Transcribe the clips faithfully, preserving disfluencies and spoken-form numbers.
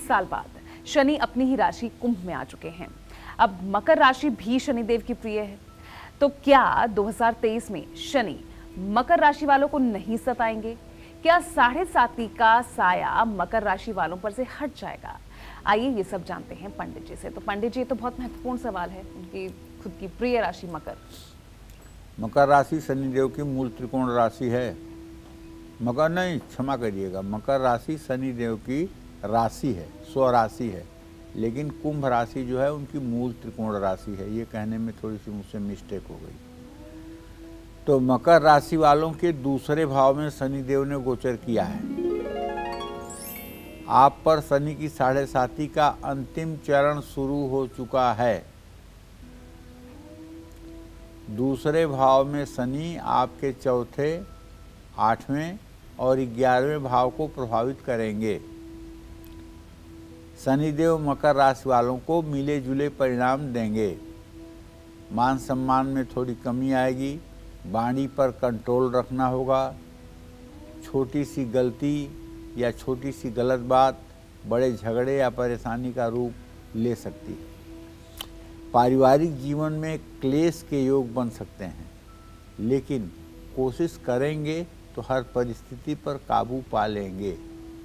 साल बाद शनि अपनी ही राशि कुंभ में आ चुके हैं। अब मकर राशि भी शनिदेव की प्रिय है, तो क्या दो हज़ार तेईस में शनि मकर राशि वालों को नहीं सताएंगे? क्या साढ़े साती का साया मकर राशि वालों पर से हट जाएगा? आइए ये सब जानते हैं पंडित जी से। तो पंडित जी, ये तो बहुत महत्वपूर्ण सवाल है, उनकी खुद की प्रिय राशि मकर। मकर राशि शनिदेव की मूल त्रिकोण राशि है। मकर नहीं, क्षमा करिएगा, मकर राशि शनिदेव की राशि है, स्वराशि है, लेकिन कुंभ राशि जो है उनकी मूल त्रिकोण राशि है। ये कहने में थोड़ी सी मुझसे मिस्टेक हो गई। तो मकर राशि वालों के दूसरे भाव में शनिदेव ने गोचर किया है। आप पर शनि की साढ़े साती का अंतिम चरण शुरू हो चुका है। दूसरे भाव में शनि आपके चौथे, आठवें और ग्यारहवें भाव को प्रभावित करेंगे। शनिदेव मकर राशि वालों को मिले जुले परिणाम देंगे। मान सम्मान में थोड़ी कमी आएगी, वाणी पर कंट्रोल रखना होगा। छोटी सी गलती या छोटी सी गलत बात बड़े झगड़े या परेशानी का रूप ले सकती है। पारिवारिक जीवन में क्लेश के योग बन सकते हैं, लेकिन कोशिश करेंगे तो हर परिस्थिति पर काबू पा लेंगे।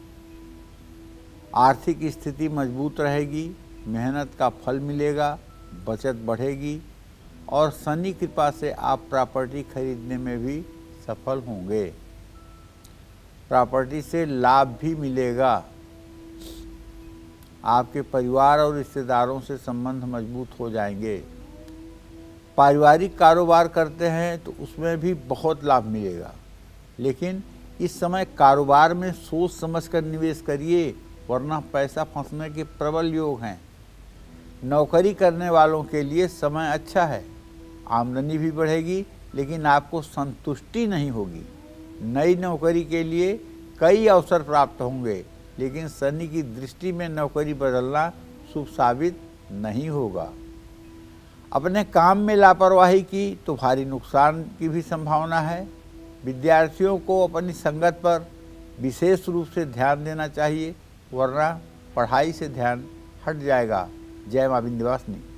आर्थिक स्थिति मजबूत रहेगी, मेहनत का फल मिलेगा, बचत बढ़ेगी और शनि कृपा से आप प्रॉपर्टी खरीदने में भी सफल होंगे। प्रॉपर्टी से लाभ भी मिलेगा। आपके परिवार और रिश्तेदारों से संबंध मजबूत हो जाएंगे। पारिवारिक कारोबार करते हैं तो उसमें भी बहुत लाभ मिलेगा, लेकिन इस समय कारोबार में सोच समझकर निवेश करिए, वरना पैसा फंसने के प्रबल योग हैं। नौकरी करने वालों के लिए समय अच्छा है, आमदनी भी बढ़ेगी, लेकिन आपको संतुष्टि नहीं होगी। नई नौकरी के लिए कई अवसर प्राप्त होंगे, लेकिन शनि की दृष्टि में नौकरी बदलना शुभ साबित नहीं होगा। अपने काम में लापरवाही की तो भारी नुकसान की भी संभावना है। विद्यार्थियों को अपनी संगत पर विशेष रूप से ध्यान देना चाहिए, वरना पढ़ाई से ध्यान हट जाएगा। जय मां विंध्यवासिनी।